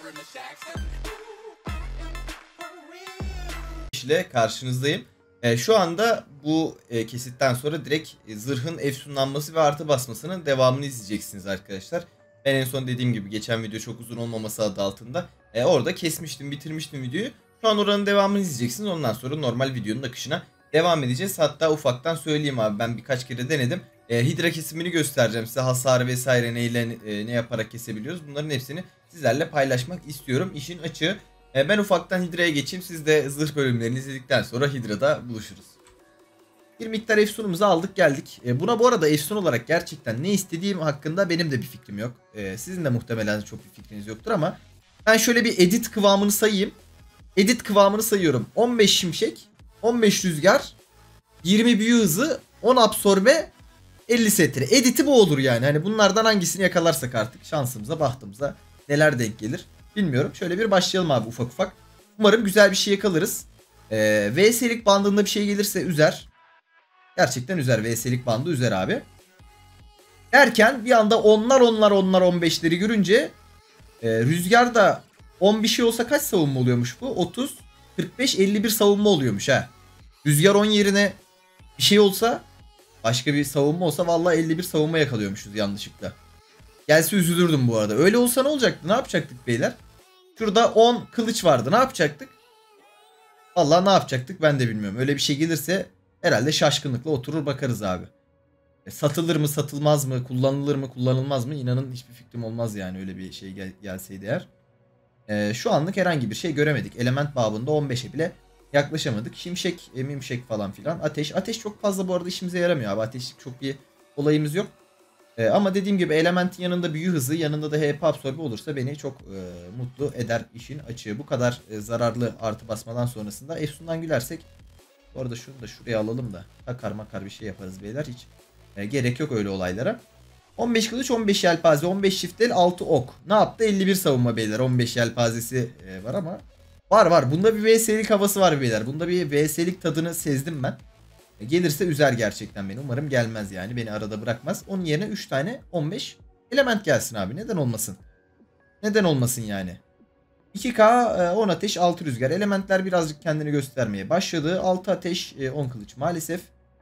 ile karşınızdayım. Şu anda bu kesitten sonra direkt zırhın efsunlanması ve artı basmasının devamını izleyeceksiniz arkadaşlar. Ben en son dediğim gibi geçen video çok uzun olmaması adı altında orada kesmiştim, bitirmiştim videoyu. Şu an oranın devamını izleyeceksiniz. Ondan sonra normal videonun akışına devam edeceğiz. Hatta ufaktan söyleyeyim abi, ben birkaç kere denedim. Hidra kesimini göstereceğim size. Hasarı vesaire ne yaparak kesebiliyoruz. Bunların hepsini sizlerle paylaşmak istiyorum. İşin açığı. Ben ufaktan Hidra'ya geçeyim. Siz de zırh bölümlerini izledikten sonra Hidra'da buluşuruz. Bir miktar efsunumuzu aldık geldik. Buna bu arada efsun olarak gerçekten ne istediğim hakkında benim de bir fikrim yok. Sizin de muhtemelen çok bir fikriniz yoktur ama ben şöyle bir edit kıvamını sayayım. Edit kıvamını sayıyorum. 15 şimşek, 15 rüzgar, 20 büyü hızı, 10 absorbe, 50 setri. Editi bu olur yani. Hani bunlardan hangisini yakalarsak artık şansımıza, bahtımıza neler denk gelir bilmiyorum. Şöyle bir başlayalım abi ufak ufak. Umarım güzel bir şey yakalarız. VS'lik bandında bir şey gelirse üzer. Gerçekten üzer. VS'lik bandı üzer abi. Derken bir anda onlar 15'leri görünce rüzgar da 10 bir şey olsa kaç savunma oluyormuş bu? 30, 45, 51 savunma oluyormuş ha. Rüzgar 10 yerine bir şey olsa, başka bir savunma olsa vallahi 51 savunma yakalıyormuşuz yanlışlıkla. Gelse üzülürdüm bu arada. Öyle olsa ne olacaktı? Ne yapacaktık beyler? Şurada 10 kılıç vardı. Ne yapacaktık? Vallahi ne yapacaktık ben de bilmiyorum. Öyle bir şey gelirse herhalde şaşkınlıkla oturur bakarız abi. Satılır mı, satılmaz mı, kullanılır mı, kullanılmaz mı? İnanın hiçbir fikrim olmaz yani öyle bir şey gelseydi eğer. Şu anlık herhangi bir şey göremedik. Element babında 15'e bile yaklaşamadık. Şimşek, mimşek falan filan. Ateş çok fazla bu arada işimize yaramıyor abi. Ateşlik çok bir olayımız yok. Ama dediğim gibi elementin yanında büyü hızı, yanında da HP absorbe olursa beni çok mutlu eder işin açığı. Bu kadar zararlı artı basmadan sonrasında efsundan gülersek, bu arada şunu da şuraya alalım da takar makar bir şey yaparız beyler, hiç gerek yok öyle olaylara. 15 kılıç, 15 yelpaze, 15 çiftel, 6 ok. Ne yaptı? 51 savunma beyler. 15 yelpazesi var ama var. Bunda bir VS'lik havası var beyler. Bunda bir VS'lik tadını sezdim ben. Gelirse üzer gerçekten beni. Umarım gelmez yani. Beni arada bırakmaz. Onun yerine 3 tane 15 element gelsin abi. Neden olmasın? Neden olmasın yani? 2K 10 ateş 6 rüzgar. Elementler birazcık kendini göstermeye başladı. 6 ateş 10 kılıç maalesef.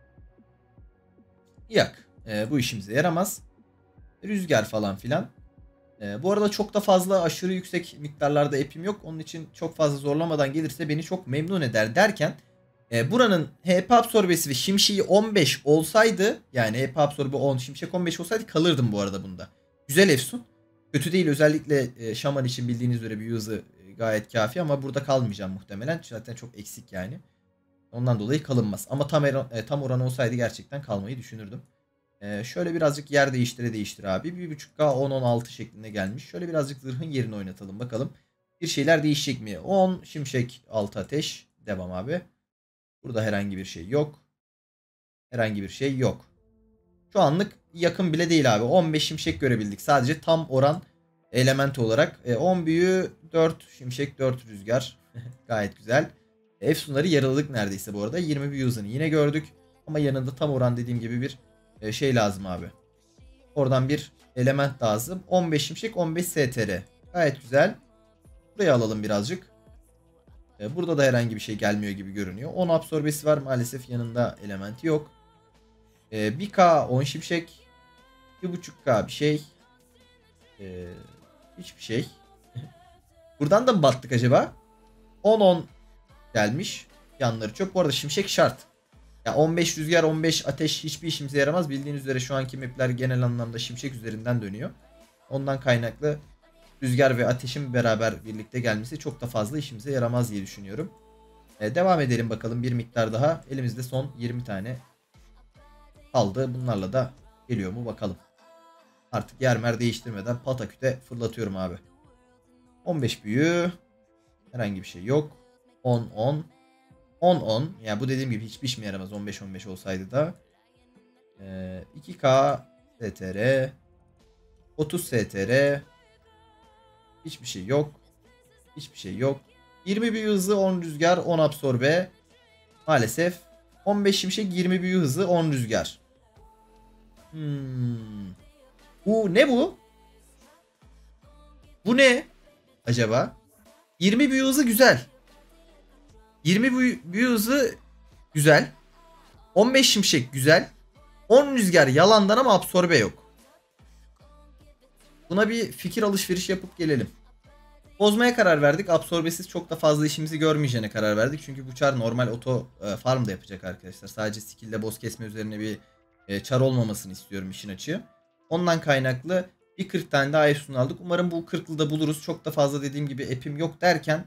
Yak. Bu işimize yaramaz. Rüzgar falan filan. Bu arada çok da fazla aşırı yüksek miktarlarda epim yok. Onun için çok fazla zorlamadan gelirse beni çok memnun eder derken buranın HP absorbesi ve şimşeği 15 olsaydı, yani HP absorbe 10 şimşek 15 olsaydı kalırdım bu arada bunda. Güzel efsun. Kötü değil, özellikle şaman için bildiğiniz üzere bir hızı gayet kafi ama burada kalmayacağım muhtemelen. Zaten çok eksik yani. Ondan dolayı kalınmaz. Ama tam oran olsaydı gerçekten kalmayı düşünürdüm. Şöyle birazcık yer değiştire abi. 1.5K 10-16 şeklinde gelmiş. Şöyle birazcık zırhın yerini oynatalım bakalım. Bir şeyler değişecek mi? 10 şimşek 6 ateş. Devam abi. Burada herhangi bir şey yok. Herhangi bir şey yok. Şu anlık yakın bile değil abi. 15 şimşek görebildik. Sadece tam oran element olarak. 10 büyü 4 şimşek 4 rüzgar. Gayet güzel. Efsunları yaraladık neredeyse bu arada. 20 büyü hızını yine gördük. Ama yanında tam oran dediğim gibi bir şey lazım abi. Oradan bir element lazım. 15 şimşek 15 STR. Gayet güzel. Buraya alalım birazcık. Burada da herhangi bir şey gelmiyor gibi görünüyor. 10 absorbesi var. Maalesef yanında elementi yok. 1K 10 şimşek. 1.5K bir şey. Hiçbir şey. Buradan da mı battık acaba? 10-10 gelmiş. Yanları çok. Bu arada şimşek şart. Ya 15 rüzgar 15 ateş hiçbir işimize yaramaz. Bildiğiniz üzere şu anki mapler genel anlamda şimşek üzerinden dönüyor. Ondan kaynaklı rüzgar ve ateşin beraber birlikte gelmesi çok da fazla işimize yaramaz diye düşünüyorum. Devam edelim bakalım bir miktar daha. Elimizde son 20 tane kaldı. Bunlarla da geliyor mu bakalım. Artık yer mer değiştirmeden pataküte fırlatıyorum abi. 15 büyü. Herhangi bir şey yok. 10-10. 10-10. Yani bu dediğim gibi hiçbir işime yaramaz. 15-15 olsaydı da. 2K STR. 30 STR. Hiçbir şey yok. Hiçbir şey yok. 20 büyü hızı 10 rüzgar 10 absorbe. Maalesef. 15 şimşek 20 büyü hızı 10 rüzgar. Bu ne bu? Bu ne? acaba? 20 büyü hızı güzel. 20 büyü hızı güzel. 15 şimşek güzel. 10 rüzgar yalandan ama absorbe yok. Buna bir fikir alışverişi yapıp gelelim. Bozmaya karar verdik. Absorbesiz çok da fazla işimizi görmeyeceğine karar verdik. Çünkü bu çar normal oto farm da yapacak arkadaşlar. Sadece skill'de boss kesme üzerine bir çar olmamasını istiyorum işin açığı. Ondan kaynaklı bir 40 tane daha Efsun aldık. Umarım bu 40'lı da buluruz. Çok da fazla dediğim gibi epim yok derken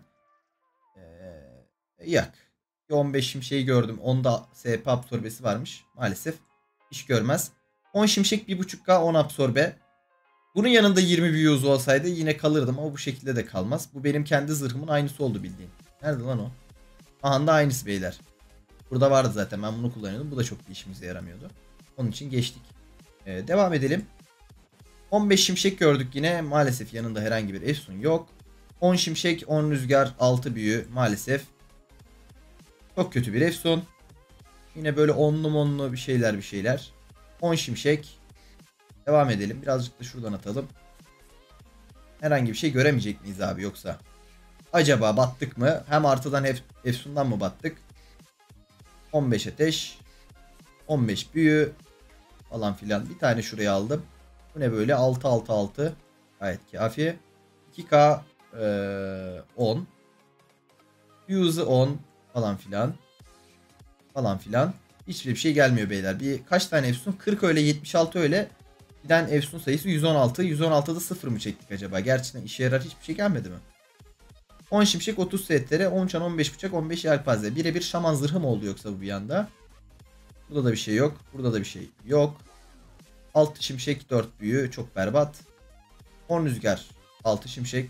yak. 15 şimşeği gördüm. Onda SP absorbesi varmış. Maalesef iş görmez. 10 şimşek 1.5K 10 absorbe. Bunun yanında 20 büyü hızı olsaydı yine kalırdım ama bu şekilde de kalmaz. Bu benim kendi zırhımın aynısı oldu bildiğin. Nerede lan o? Aha da aynısı beyler. Burada vardı zaten, ben bunu kullanıyordum. Bu da çok bir işimize yaramıyordu. Onun için geçtik. Devam edelim. 15 şimşek gördük yine. Maalesef yanında herhangi bir efsun yok. 10 şimşek 10 rüzgar 6 büyü maalesef. Çok kötü bir efsun. Yine böyle onlu monlu bir şeyler. 10 şimşek. Devam edelim. Birazcık da şuradan atalım. Herhangi bir şey göremeyecek miyiz abi yoksa? Acaba battık mı? Hem artıdan efsundan mı battık? 15 ateş. 15 büyü. Falan filan. Bir tane şuraya aldım. Bu ne böyle? 6. Gayet kafi. 2K 10. Büyü hızı 10. Falan filan. Falan filan. Hiçbir şey gelmiyor beyler. Bir kaç tane efsun? 40 öyle, 76 öyle. Giden efsun sayısı 116. 116'da 0 mı çektik acaba? Gerçekten işe yarar hiçbir şey gelmedi mi? 10 şimşek 30 STR, 10 çan 15 bıçak 15 yelpaze. Birebir şaman zırhı mı oldu yoksa bu bir yanda? Burada da bir şey yok. Burada da bir şey yok. 6 şimşek 4 büyü çok berbat. 10 rüzgar 6 şimşek.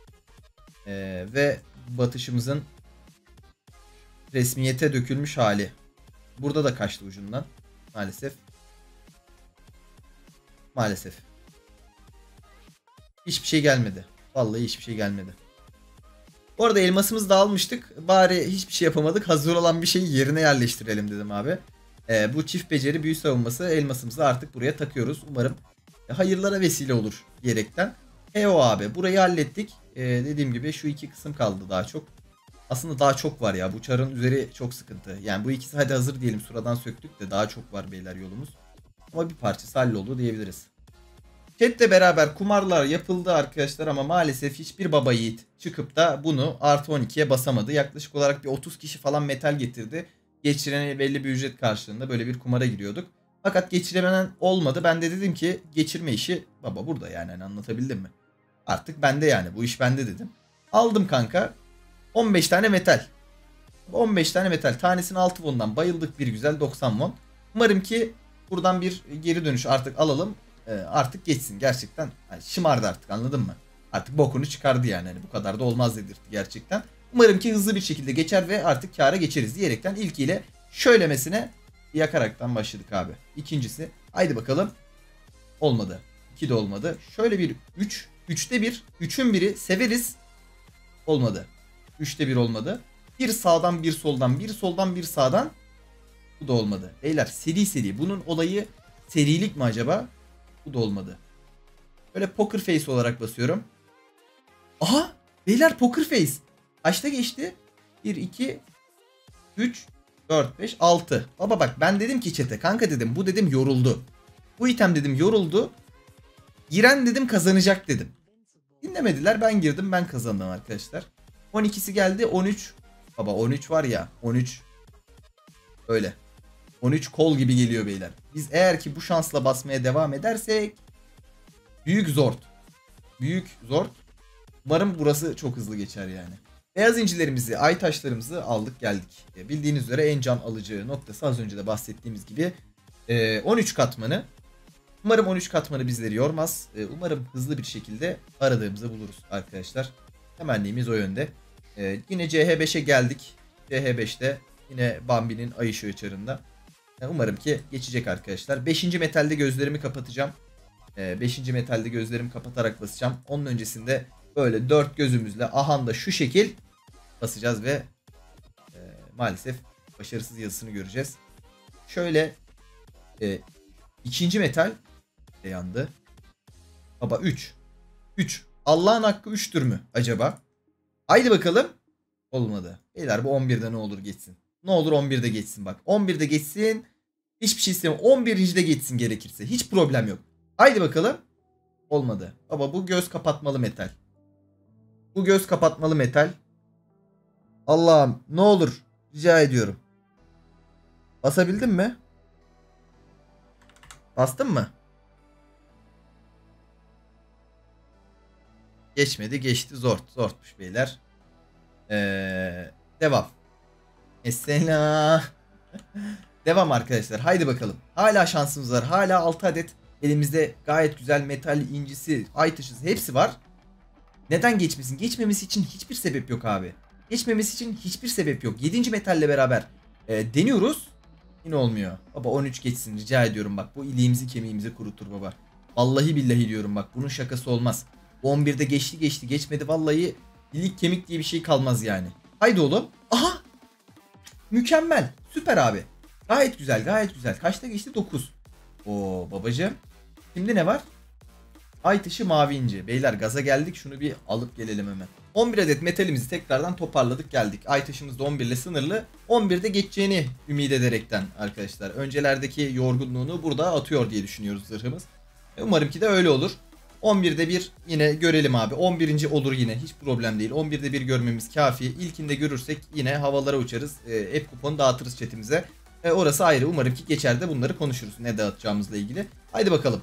Ve batışımızın resmiyete dökülmüş hali. Burada da kaçtı ucundan. Maalesef. Maalesef. Hiçbir şey gelmedi. Vallahi hiçbir şey gelmedi. Bu arada elmasımızı da almıştık. Bari hiçbir şey yapamadık. Hazır olan bir şeyi yerine yerleştirelim dedim abi. Bu çift beceri büyü savunması elmasımızı artık buraya takıyoruz. Umarım hayırlara vesile olur diyerekten. O abi burayı hallettik. Dediğim gibi şu iki kısım kaldı daha çok. Aslında daha çok var ya. Bu çarın üzeri çok sıkıntı. Yani bu ikisi hadi hazır diyelim. Suradan söktük de daha çok var beyler yolumuz. Ama bir parçası halloldu diyebiliriz. Chat'le beraber kumarlar yapıldı arkadaşlar ama maalesef hiçbir baba yiğit çıkıp da bunu artı 12'ye basamadı. Yaklaşık olarak bir 30 kişi falan metal getirdi. Geçirene belli bir ücret karşılığında böyle bir kumara giriyorduk. Fakat geçiremeyen olmadı. Ben de dedim ki geçirme işi baba burada yani, hani anlatabildim mi? Artık bende yani, bu iş bende dedim. Aldım kanka 15 tane metal. 15 tane metal. Tanesini 6 won'dan bayıldık bir güzel 90 won. Umarım ki buradan bir geri dönüş artık alalım. Artık geçsin gerçekten. Yani şımardı artık, anladın mı? Artık bokunu çıkardı yani. Hani bu kadar da olmaz dedirtti gerçekten. Umarım ki hızlı bir şekilde geçer ve artık kâra geçeriz diyerekten ilkiyle şöylemesine yakaraktan başladık abi. İkincisi haydi bakalım. Olmadı. 2 de olmadı. Şöyle bir 3. 3'te 1. 3'ün biri severiz. Olmadı. 3'te 1 olmadı. Bir sağdan bir soldan, bir soldan bir sağdan. Bu da olmadı. Beyler seri. Bunun olayı serilik mi acaba? Bu da olmadı. Böyle poker face olarak basıyorum. Aha! Beyler poker face. Kaçta geçti? 1, 2, 3, 4, 5, 6. Baba bak ben dedim ki chat'e kanka dedim bu dedim yoruldu. Bu item dedim yoruldu. Giren dedim kazanacak dedim. Dinlemediler, ben girdim ben kazandım arkadaşlar. 12'si geldi 13. Baba 13 var ya 13. Öyle. 13 kol gibi geliyor beyler. Biz eğer ki bu şansla basmaya devam edersek büyük zor. Büyük zor. Umarım burası çok hızlı geçer yani. Beyaz incilerimizi, ay taşlarımızı aldık geldik. Bildiğiniz üzere en can alıcı noktası az önce de bahsettiğimiz gibi 13 katmanı. Umarım 13 katmanı bizleri yormaz. Umarım hızlı bir şekilde aradığımızı buluruz arkadaşlar. Temennimiz o yönde. Yine CH5'e geldik. CH5'te yine Bambi'nin ay ışığı çarında. Umarım ki geçecek arkadaşlar. 5. metalde gözlerimi kapatacağım. 5. metalde gözlerimi kapatarak basacağım. Onun öncesinde böyle 4 gözümüzle ahanda şu şekil basacağız ve maalesef başarısız yazısını göreceğiz. Şöyle 2. metal de yandı. Baba 3. 3. Allah'ın hakkı 3'tür mü acaba? Haydi bakalım. Olmadı. Beyler bu 11'de ne olur geçsin. Ne olur 11'de geçsin bak. 11'de geçsin. Hiçbir şey istemiyorum. 11. de geçsin gerekirse. Hiç problem yok. Haydi bakalım. Olmadı. Baba bu göz kapatmalı metal. Bu göz kapatmalı metal. Allah'ım ne olur. Rica ediyorum. Basabildin mi? Bastın mı? Geçmedi. Geçti. Zort. Zortmuş beyler. Devam. Mesela. Devam arkadaşlar. Haydi bakalım. Hala şansımız var. Hala 6 adet elimizde gayet güzel metal incisi, ay taşısı hepsi var. Neden geçmesin? Geçmemesi için hiçbir sebep yok abi. Geçmemesi için hiçbir sebep yok. 7. metalle beraber deniyoruz. Yine olmuyor. Baba 13 geçsin rica ediyorum bak. Bu iliğimizi kemiğimizi kurutur baba. Vallahi billahi diyorum bak. Bunun şakası olmaz. 11'de geçti geçmedi. Vallahi ilik kemik diye bir şey kalmaz yani. Haydi oğlum. Aha. Mükemmel. Süper abi. Gayet güzel gayet güzel. Kaçta geçti? 9. Oo babacığım. Şimdi ne var? Ay taşı mavi inci. Beyler gaza geldik. Şunu bir alıp gelelim hemen. 11 adet metalimizi tekrardan toparladık geldik. Ay taşımız da 11 ile sınırlı. 11'de geçeceğini ümit ederekten arkadaşlar. Öncelerdeki yorgunluğunu burada atıyor diye düşünüyoruz zırhımız. Umarım ki de öyle olur. 11'de bir yine görelim abi. 11. olur yine. Hiç problem değil. 11'de bir görmemiz kafi. İlkinde görürsek yine havalara uçarız. App kuponu dağıtırız chatimize. Orası ayrı. Umarım ki geçer de bunları konuşuruz. Ne dağıtacağımızla ilgili. Haydi bakalım.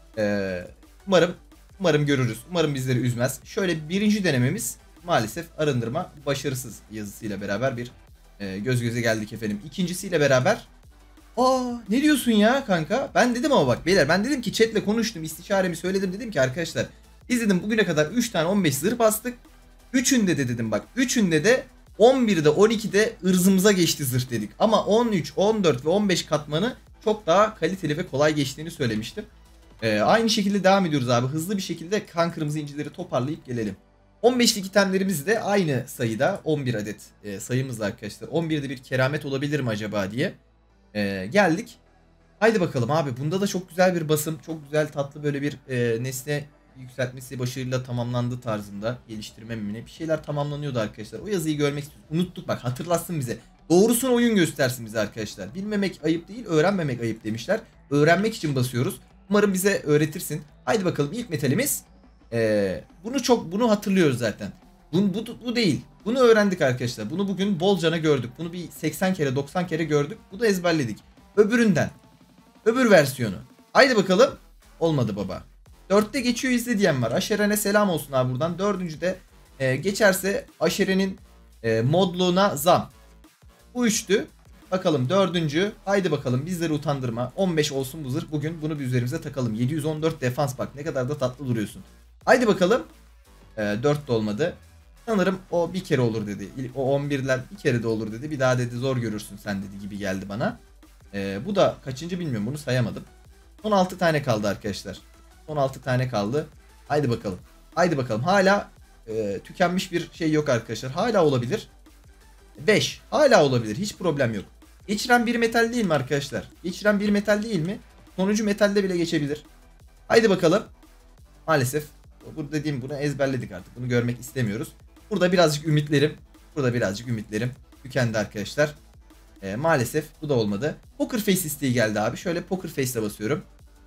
Umarım görürüz. Umarım bizleri üzmez. Şöyle birinci denememiz maalesef arındırma başarısız yazısıyla beraber bir göz göze geldik efendim. İkincisiyle beraber ne diyorsun ya kanka? Ben dedim ama bak beyler ben dedim ki chatle konuştum, istişaremi söyledim, dedim ki arkadaşlar biz dedim bugüne kadar 3 tane 15 zırh bastık. Üçünde de dedim bak, üçünde de 11'de 12'de ırzımıza geçti zırh dedik. Ama 13, 14 ve 15 katmanı çok daha kaliteli ve kolay geçtiğini söylemiştim. Aynı şekilde devam ediyoruz abi. Hızlı bir şekilde kan kırmızı incileri toparlayıp gelelim. 15'lik itemlerimiz de aynı sayıda 11 adet sayımızla arkadaşlar. 11'de bir keramet olabilir mi acaba diye geldik. Haydi bakalım abi. Bunda da çok güzel bir basım. Çok güzel tatlı böyle bir nesne yükseltmesi başarıyla tamamlandı tarzında. Geliştirme mi ne bir şeyler tamamlanıyordu arkadaşlar. O yazıyı görmek istiyoruz. Unuttuk bak, hatırlatsın bize. Doğrusunu oyun göstersin bize arkadaşlar. Bilmemek ayıp değil, öğrenmemek ayıp demişler. Öğrenmek için basıyoruz. Umarım bize öğretirsin. Haydi bakalım ilk metalimiz. Bunu hatırlıyoruz zaten. Bu değil. Bunu öğrendik arkadaşlar. Bunu bugün bolcana gördük. Bunu bir 80 kere 90 kere gördük. Bu da ezberledik. Öbüründen. Öbür versiyonu. Haydi bakalım. Olmadı baba. 4'te geçiyor izle diyen var. Aşeren'e selam olsun abi buradan. 4. Geçerse Aşeren'in modluğuna zam. Bu 3'tü. Bakalım 4. Haydi bakalım bizleri utandırma. 15 olsun bu zırh. Bugün bunu bir üzerimize takalım. 714 defans bak. Ne kadar da tatlı duruyorsun. Haydi bakalım. 4 de olmadı. Sanırım o bir kere olur dedi. O 11'ler bir kere de olur dedi. Bir daha dedi zor görürsün sen dedi gibi geldi bana. Bu da kaçıncı bilmiyorum. Bunu sayamadım. Son 6 tane kaldı arkadaşlar. Son 6 tane kaldı. Haydi bakalım. Haydi bakalım. Hala tükenmiş bir şey yok arkadaşlar. Hala olabilir. 5. Hala olabilir. Hiç problem yok. Geçiren bir metal değil mi arkadaşlar? Geçiren bir metal değil mi? Sonuncu metalde bile geçebilir. Haydi bakalım. Maalesef bu dediğim, bunu ezberledik artık. Bunu görmek istemiyoruz. Burada birazcık ümitlerim tükendi arkadaşlar. Maalesef bu da olmadı. Poker Face isteği geldi abi. Şöyle Poker Face'e basıyorum.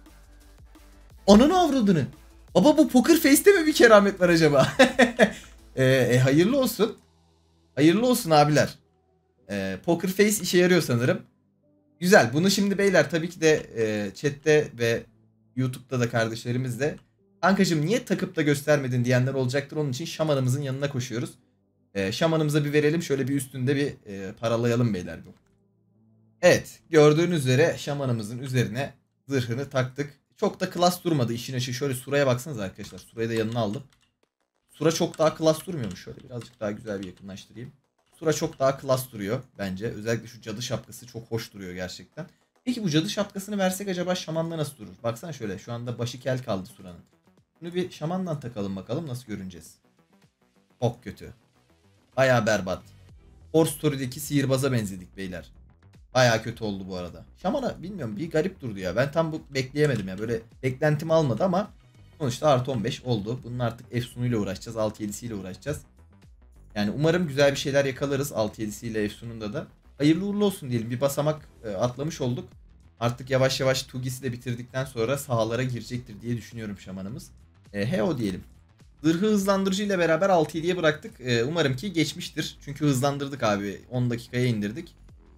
Ananı avradını. Baba bu Poker Face'te mi bir keramet var acaba? Hayırlı olsun. Hayırlı olsun abiler. Poker Face işe yarıyor sanırım. Güzel. Bunu şimdi beyler tabii ki de chatte ve YouTube'da da kardeşlerimiz de kankacığım niye takıp da göstermedin diyenler olacaktır. Onun için şamanımızın yanına koşuyoruz. Şamanımıza bir verelim. Şöyle bir üstünde bir paralayalım beyler bu. Evet. Gördüğünüz üzere şamanımızın üzerine zırhını taktık. Çok da klas durmadı işin açığı. Şöyle Sura'ya baksanız arkadaşlar. Sura'yı da yanına aldım. Sura çok daha klas durmuyormuş. Şöyle birazcık daha güzel bir yakınlaştırayım. Sura çok daha klas duruyor bence. Özellikle şu cadı şapkası çok hoş duruyor gerçekten. Peki bu cadı şapkasını versek acaba şamanla nasıl durur? Baksana şöyle, şu anda başı kel kaldı Sura'nın. Bunu bir şamandan takalım bakalım nasıl görüneceğiz. Çok kötü. Baya berbat. Horse Story'deki sihirbaza benzedik beyler. Baya kötü oldu bu arada. Şamana bilmiyorum bir garip durdu ya. Ben tam bu bekleyemedim ya. Böyle beklentimi almadı ama Sonuçta artı 15 oldu. Bunun artık Efsun'uyla uğraşacağız. 6-7'siyle uğraşacağız. Yani umarım güzel bir şeyler yakalarız 6-7'siyle Efsun'unda da. Hayırlı uğurlu olsun diyelim. Bir basamak atlamış olduk. Artık yavaş yavaş Tugis'i de bitirdikten sonra sahalara girecektir diye düşünüyorum şamanımız. Heo diyelim. Zırhı hızlandırıcı ile beraber 6-7'ye bıraktık. Umarım ki geçmiştir. Çünkü hızlandırdık abi. 10 dakikaya indirdik.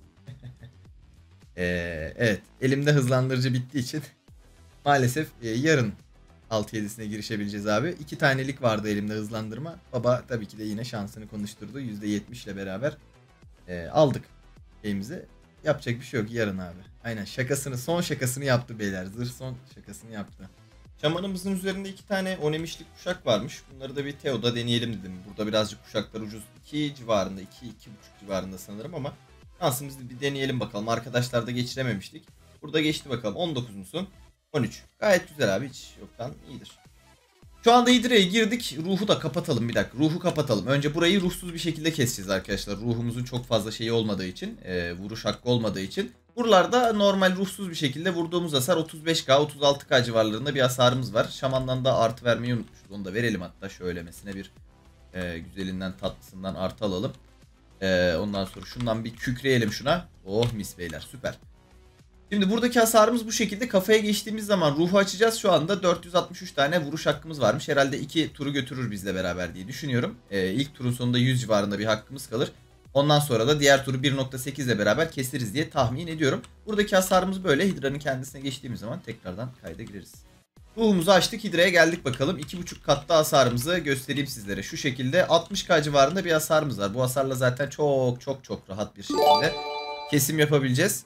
Evet. Elimde hızlandırıcı bittiği için maalesef yarın 6-7'sine girişebileceğiz abi. 2 tanelik vardı elimde hızlandırma. Baba tabii ki de yine şansını konuşturdu. %70 ile beraber aldık şeyimizi. Yapacak bir şey yok yarın abi. Aynen son şakasını yaptı beyler. Zırh son şakasını yaptı. Şamanımızın üzerinde 2 tane onemişlik kuşak varmış. Bunları da bir Teo'da deneyelim dedim. Burada birazcık kuşaklar ucuz. 2 civarında, 2-2,5 civarında sanırım ama şansımızı bir deneyelim bakalım. Arkadaşlar da geçirememiştik. Burada geçti bakalım. 19 musun? 13. Gayet güzel abi, hiç yoktan iyidir. Şu anda Hidra'ya girdik. Ruhu da kapatalım bir dakika. Ruhu kapatalım. Önce burayı ruhsuz bir şekilde keseceğiz arkadaşlar. Ruhumuzun çok fazla şeyi olmadığı için. Vuruş hakkı olmadığı için. Buralarda normal ruhsuz bir şekilde vurduğumuz hasar 35k 36k civarlarında bir hasarımız var. Şamandan da artı vermeyi unutmuşuz. Onu da verelim hatta şöylemesine bir güzelinden tatlısından artı alalım. Ondan sonra şundan bir kükreyelim şuna. Oh mis beyler, süper. Şimdi buradaki hasarımız bu şekilde. Kafaya geçtiğimiz zaman ruhu açacağız. Şu anda 463 tane vuruş hakkımız varmış. Herhalde 2 turu götürür bizle beraber diye düşünüyorum. İlk turun sonunda 100 civarında bir hakkımız kalır. Ondan sonra da diğer turu 1.8 ile beraber keseriz diye tahmin ediyorum. Buradaki hasarımız böyle. Hidra'nın kendisine geçtiğimiz zaman tekrardan kayda gireriz. Ruhumuzu açtık. Hidra'ya geldik bakalım. 2.5 katta hasarımızı göstereyim sizlere. Şu şekilde 60k civarında bir hasarımız var. Bu hasarla zaten çok rahat bir şekilde kesim yapabileceğiz.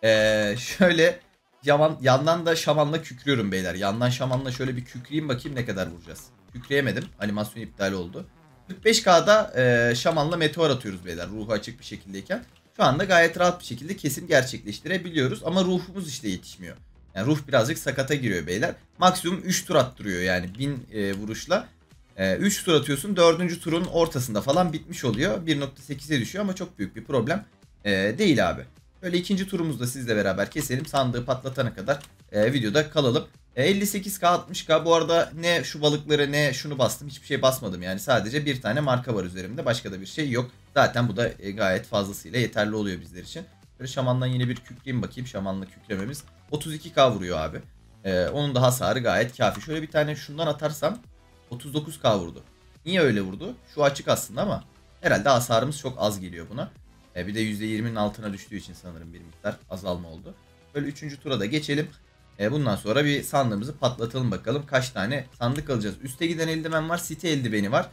Şöyle yandan da şamanla kükrüyorum beyler. Yandan şamanla şöyle bir kükreyim bakayım ne kadar vuracağız. Kükreyemedim. Animasyon iptal oldu. 45k'da şamanla meteor atıyoruz beyler. Ruhu açık bir şekildeyken. Şu anda gayet rahat bir şekilde kesim gerçekleştirebiliyoruz. Ama ruhumuz işte yetişmiyor. Yani ruh birazcık sakata giriyor beyler. Maksimum 3 tur attırıyor yani 1000 vuruşla. 3 tur atıyorsun. 4. turun ortasında falan bitmiş oluyor. 1.8'e düşüyor ama çok büyük bir problem değil abi. Böyle ikinci turumuzda sizle beraber keselim. Sandığı patlatana kadar videoda kalalım. 58k 60k bu arada ne şu balıkları ne şunu bastım. Hiçbir şey basmadım yani. Sadece bir tane marka var üzerimde. Başka da bir şey yok. Zaten bu da gayet fazlasıyla yeterli oluyor bizler için. Böyle şamandan yine bir kükreyim bakayım. Şamanla kükrememiz 32k vuruyor abi. Onun da hasarı gayet kafi. Şöyle bir tane şundan atarsam 39k vurdu. Niye öyle vurdu? Şu açık aslında ama herhalde hasarımız çok az geliyor buna. Bir de %20'nin altına düştüğü için sanırım bir miktar azalma oldu. Böyle 3. tura da geçelim. Bundan sonra bir sandığımızı patlatalım bakalım. Kaç tane sandık alacağız. Üste giden eldiven var. City eldiveni var.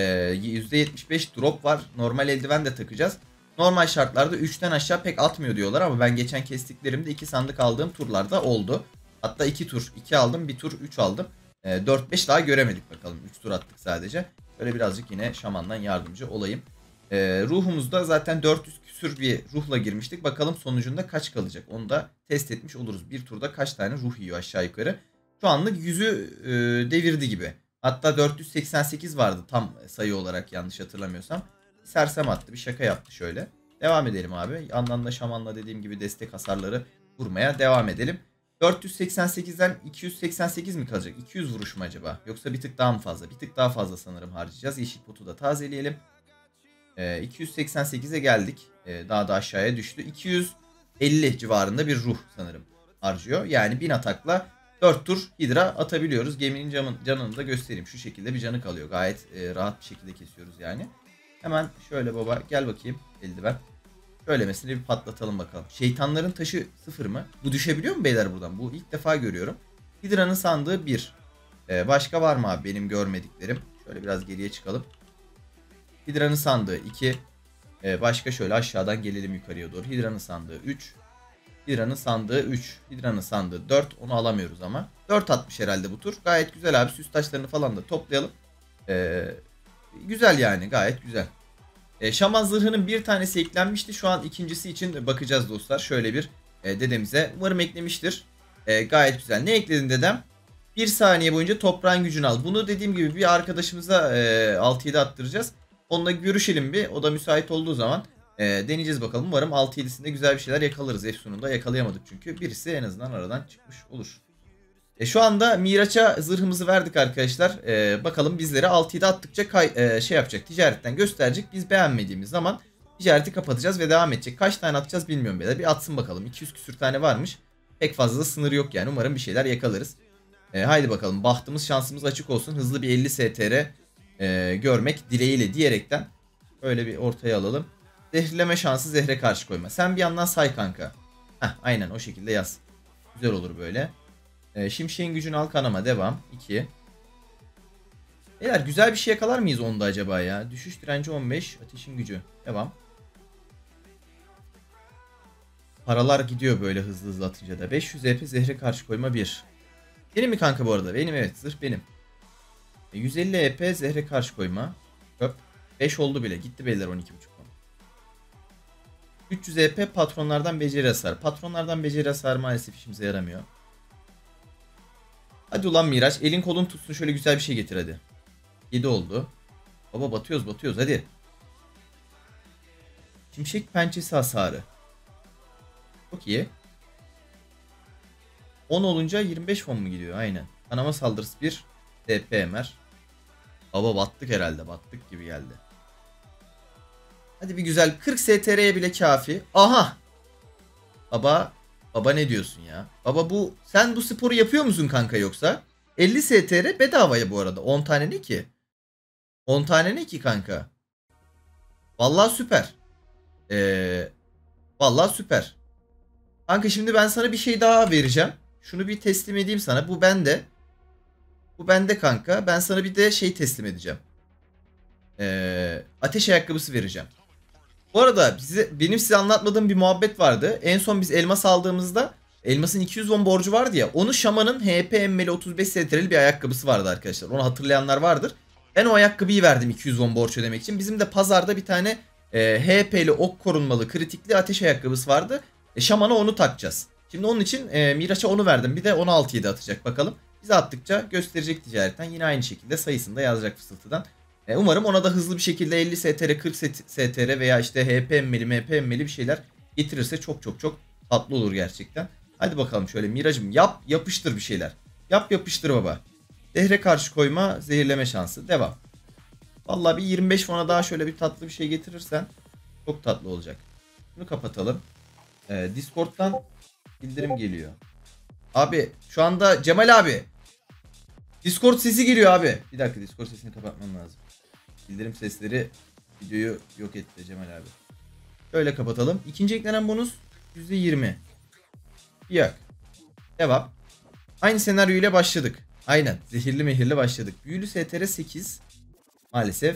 %75 drop var. Normal eldiven de takacağız. Normal şartlarda 3'ten aşağı pek atmıyor diyorlar ama ben geçen kestiklerimde 2 sandık aldığım turlarda oldu. Hatta 2 tur 2 aldım, bir tur 3 aldım. 4-5 daha göremedik bakalım. 3 tur attık sadece. Böyle birazcık yine şamandan yardımcı olayım. Ruhumuzda zaten 400 küsür bir ruhla girmiştik. Bakalım sonucunda kaç kalacak. Onu da test etmiş oluruz. Bir turda kaç tane ruh yiyor aşağı yukarı. Şu anlık 100'ü devirdi gibi. Hatta 488 vardı tam sayı olarak yanlış hatırlamıyorsam. Sersem attı, bir şaka yaptı şöyle. Devam edelim abi. Yandan da şamanla dediğim gibi destek hasarları vurmaya devam edelim. 488'den 288 mi kalacak? 200 vuruş mu acaba? Yoksa bir tık daha mı fazla? Bir tık daha fazla sanırım harcayacağız. Yeşil potu da tazeleyelim. 288'e geldik. Daha da aşağıya düştü. 250 civarında bir ruh sanırım harcıyor. Yani 1000 atakla 4 tur hidra atabiliyoruz. Geminin canını da göstereyim. Şu şekilde bir canı kalıyor. Gayet rahat bir şekilde kesiyoruz yani. Hemen şöyle baba gel bakayım eldiven. Şöylemesini bir patlatalım bakalım. Şeytanların taşı 0 mı? Bu düşebiliyor mu beyler buradan? Bu ilk defa görüyorum. Hidra'nın sandığı 1. Başka var mı abi benim görmediklerim? Şöyle biraz geriye çıkalım. Hidra'nın sandığı 2. Başka şöyle aşağıdan gelelim yukarıya doğru. Hidra'nın sandığı 3. Hidra'nın sandığı 3. Hidra'nın sandığı 4. Onu alamıyoruz ama. 4 atmış herhalde bu tur. Gayet güzel abi. Süs taşlarını falan da toplayalım. Güzel yani. Gayet güzel. Şaman zırhının bir tanesi eklenmişti. Şu an ikincisi için bakacağız dostlar. Şöyle bir dedemize. Umarım eklemiştir. Gayet güzel. Ne ekledin dedem? 1 saniye boyunca toprağın gücünü al. Bunu dediğim gibi bir arkadaşımıza 6-7 attıracağız. Onunla görüşelim bir. O da müsait olduğu zaman deneyeceğiz bakalım. Umarım 6-7'sinde güzel bir şeyler yakalarız. Efsun'unda yakalayamadık çünkü. Birisi en azından aradan çıkmış olur. Şu anda Miraç'a zırhımızı verdik arkadaşlar. Bakalım bizlere 6'yı da attıkça şey yapacak. Ticaretten gösterecek. Biz beğenmediğimiz zaman ticareti kapatacağız ve devam edecek. Kaç tane atacağız bilmiyorum beyler. Bir atsın bakalım. 200 küsür tane varmış. Pek fazla da sınır yok yani. Umarım bir şeyler yakalarız. Haydi bakalım. Bahtımız şansımız açık olsun. Hızlı bir 50 STR görmek dileğiyle diyerekten öyle bir ortaya alalım. Zehirleme şansı zehre karşı koyma. Sen bir yandan say kanka. Heh, aynen o şekilde yaz. Güzel olur böyle. Şimşek'in gücünü al kanama. Devam. 2. Beyler güzel bir şey yakalar mıyız onda acaba ya? Düşüş direnci 15. Ateşin gücü. Devam. Paralar gidiyor böyle hızlı hızlı atınca da. 500 EP zehre karşı koyma 1. Benim mi kanka bu arada? Benim, evet, zırh benim. 150 EP zehre karşı koyma. Köp. 5 oldu bile. Gitti beyler 12.5. 300 EP patronlardan beceri hasar. Patronlardan beceri hasar maalesef işimize yaramıyor. Hadi ulan Miraç, elin kolun tutsun, şöyle güzel bir şey getir hadi. 7 oldu. Baba batıyoruz hadi. Şimşek pençesi hasarı. Çok iyi. 10 olunca 25 fon mu gidiyor? Aynen. Kanama saldırısı 1. TP Emer. Baba battık herhalde. Battık gibi geldi. Hadi bir güzel 40 STR'ye bile kafi. Aha. Baba ne diyorsun ya? Baba sen bu sporu yapıyor musun kanka yoksa? 50 STR bedavaya bu arada. 10 tane ne ki? 10 tane ne ki kanka? Vallahi süper. Vallahi süper. Kanka şimdi ben sana bir şey daha vereceğim. Şunu bir teslim edeyim sana. Bu bende. Bu bende kanka. Ben sana bir de şey teslim edeceğim. Ateş ayakkabısı vereceğim. Bu arada benim size anlatmadığım bir muhabbet vardı. En son biz elmas aldığımızda elmasın 210 borcu vardı ya. Onu Şaman'ın HP emmeli 35 STR'li bir ayakkabısı vardı arkadaşlar. Onu hatırlayanlar vardır. Ben o ayakkabıyı verdim 210 borç ödemek için. Bizim de pazarda bir tane HP'li ok korunmalı kritikli ateş ayakkabısı vardı. Şaman'a onu takacağız. Şimdi onun için Miraç'a onu verdim. Bir de 16'yı da atacak bakalım. Bize attıkça gösterecek ticaretten. Yine aynı şekilde sayısını da yazacak fısıltıdan. Umarım ona da hızlı bir şekilde 50 STR, 40 STR veya işte HP emmeli, MP emmeli bir şeyler getirirse çok tatlı olur gerçekten. Hadi bakalım şöyle Miracım yapıştır bir şeyler. Yapıştır baba. Zehre karşı koyma, zehirleme şansı. Devam. Vallahi bir 25 fona daha şöyle bir tatlı bir şey getirirsen çok tatlı olacak. Bunu kapatalım. Discord'dan bildirim geliyor. Abi şu anda Cemal abi. Discord sesi geliyor abi. Bir dakika, Discord sesini kapatmam lazım. Bildirim sesleri videoyu yok etti Cemal abi. Şöyle kapatalım. İkinci eklenen bonus %20. Yak. Devam. Aynı senaryo ile başladık. Aynen. Zehirli mehirli başladık. Büyülü STR 8. Maalesef.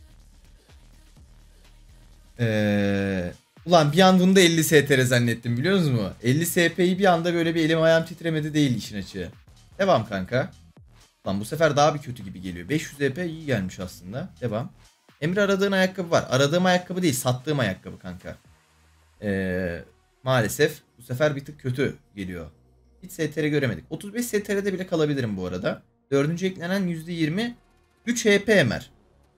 Ulan bir an bunu da 50 STR zannettim, biliyor musunuz? 50 SP'yi bir anda böyle bir elim ayağım titremedi değil işin açığı. Devam kanka. Lan bu sefer daha bir kötü gibi geliyor. 500 EP iyi gelmiş aslında. Devam. Emre aradığın ayakkabı var. Aradığım ayakkabı değil, sattığım ayakkabı kanka. Maalesef bu sefer bir tık kötü geliyor. Hiç STR göremedik. 35 STR'de bile kalabilirim bu arada. Dördüncü eklenen %20. 3 HP Emer.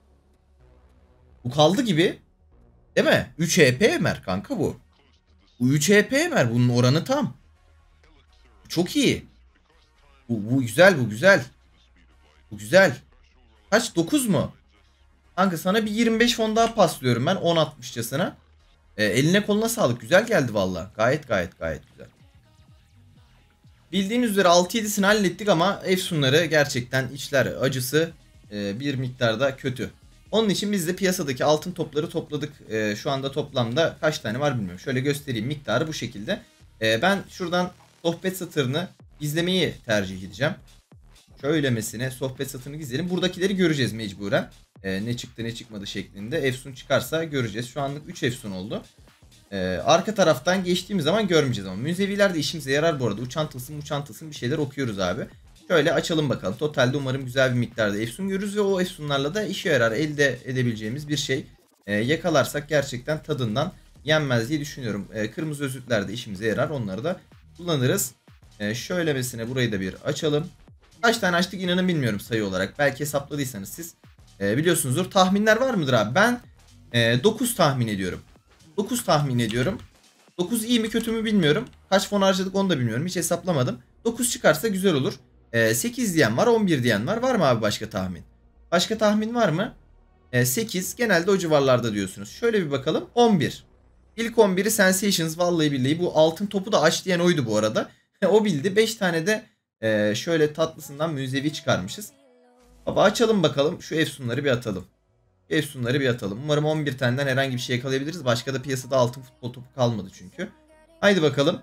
Bu kaldı gibi. Değil mi? 3 HP Emer kanka bu. Bu 3 HP Emer. Bunun oranı tam. Çok iyi. Bu güzel, bu güzel. Bu güzel. Kaç? 9 mu? Kanka sana bir 25 fon daha paslıyorum ben 10.60'casına. Eline koluna sağlık. Güzel geldi valla. Gayet güzel. Bildiğiniz üzere 6-7'sini hallettik ama efsunları gerçekten içler acısı bir miktarda kötü. Onun için biz de piyasadaki altın topları topladık. Şu anda toplamda kaç tane var bilmiyorum. Şöyle göstereyim, miktarı bu şekilde. Ben şuradan sohbet satırını izlemeyi tercih edeceğim. Şöylemesine sohbet satırını gizleyelim. Buradakileri göreceğiz mecburen. Ne çıktı ne çıkmadı şeklinde. Efsun çıkarsa göreceğiz. Şu anlık 3 efsun oldu. Arka taraftan geçtiğimiz zaman görmeyeceğiz ama. Müzeviler de işimize yarar bu arada. Uçan tılsım bir şeyler okuyoruz abi. Şöyle açalım bakalım. Totalde umarım güzel bir miktarda efsun görürüz ve o efsunlarla da işe yarar. Elde edebileceğimiz bir şey. Yakalarsak gerçekten tadından yenmez diye düşünüyorum. Kırmızı özütler de işimize yarar. Onları da kullanırız. Şöylemesine burayı da bir açalım. Kaç tane açtık inanın bilmiyorum sayı olarak. Belki hesapladıysanız siz biliyorsunuzdur. Tahminler var mıdır abi? Ben 9 tahmin ediyorum. 9 tahmin ediyorum. 9 iyi mi kötü mü bilmiyorum. Kaç fon harcadık onu da bilmiyorum. Hiç hesaplamadım. 9 çıkarsa güzel olur. 8 diyen var, 11 diyen var. Var mı abi başka tahmin? Başka tahmin var mı? 8 genelde o civarlarda diyorsunuz. Şöyle bir bakalım. 11. İlk 11'i Sensations, vallahi billahi bu altın topu da aç diyen oydu bu arada. O bildi. 5 tane de şöyle tatlısından müzevi çıkarmışız. Baba açalım bakalım. Şu efsunları bir atalım. Efsunları bir atalım. Umarım 11 taneden herhangi bir şey yakalayabiliriz. Başka da piyasada altın futbol topu kalmadı çünkü. Haydi bakalım.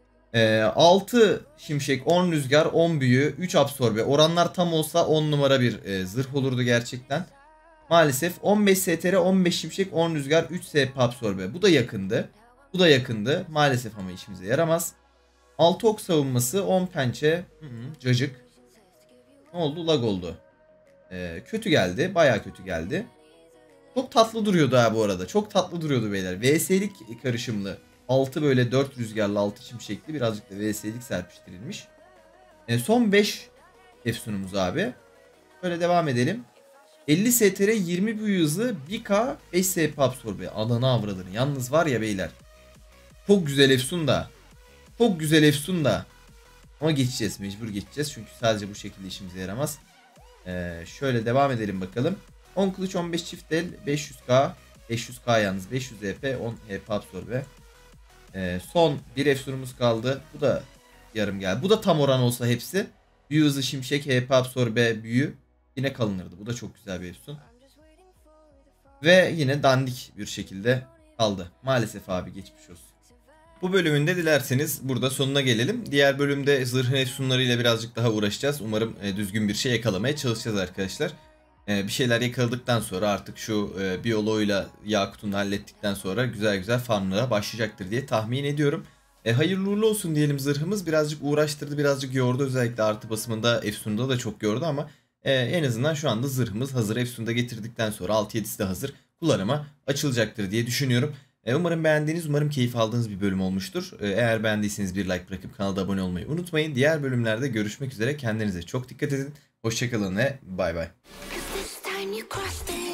6 şimşek, 10 rüzgar, 10 büyü, 3 absorbe. Oranlar tam olsa 10 numara bir zırh olurdu gerçekten. Maalesef 15 STR, 15 şimşek, 10 rüzgar, 3 SP absorbe. Bu da yakındı. Bu da yakındı. Maalesef ama işimize yaramaz. 6 ok savunması, 10 pençe. Cacık. Ne oldu? Lag oldu. Kötü geldi. Baya kötü geldi. Çok tatlı duruyordu ha bu arada. Çok tatlı duruyordu beyler. VS'lik karışımlı. 6 böyle 4 rüzgarlı 6 şimşekli birazcık da VS'lik serpiştirilmiş. Son 5 efsunumuz abi. Böyle devam edelim. 50 STR 20 büyü hızı 1K 5 SP absorbe. Ananı avradını. Yalnız var ya beyler. Çok güzel efsun da. Çok güzel efsun da. Ama geçeceğiz. Mecbur geçeceğiz. Çünkü sadece bu şekilde işimize yaramaz. Şöyle devam edelim bakalım. 10 kılıç 15 çift el 500K. 500K yalnız 500 EP 10 EP absorbe. Son bir efsunumuz kaldı. Bu da yarım geldi. Bu da tam oran olsa hepsi. Büyü hızı şimşek EP absorbe büyü. Yine kalınırdı. Bu da çok güzel bir efsun. Ve yine dandik bir şekilde kaldı. Maalesef abi geçmiş olsun. Bu bölümünde dilerseniz burada sonuna gelelim. Diğer bölümde zırhın efsunlarıyla birazcık daha uğraşacağız. Umarım düzgün bir şey yakalamaya çalışacağız arkadaşlar. Bir şeyler yakaladıktan sonra artık şu biyoloğuyla Yakut'unu hallettikten sonra güzel güzel farmlara başlayacaktır diye tahmin ediyorum. Hayırlı uğurlu olsun diyelim zırhımız. Birazcık uğraştırdı, birazcık yordu. Özellikle artı basımında Efsun'da da çok yordu ama en azından şu anda zırhımız hazır. Efsun'da getirdikten sonra 6-7'si de hazır. Kullanıma açılacaktır diye düşünüyorum. Umarım beğendiğiniz, umarım keyif aldığınız bir bölüm olmuştur. Eğer beğendiyseniz bir like bırakıp kanala abone olmayı unutmayın. Diğer bölümlerde görüşmek üzere. Kendinize çok dikkat edin. Hoşçakalın ve bay bay.